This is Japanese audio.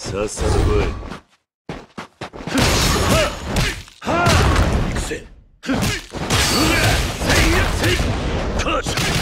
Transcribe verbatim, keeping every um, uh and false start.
さっさと来い。行くぜ。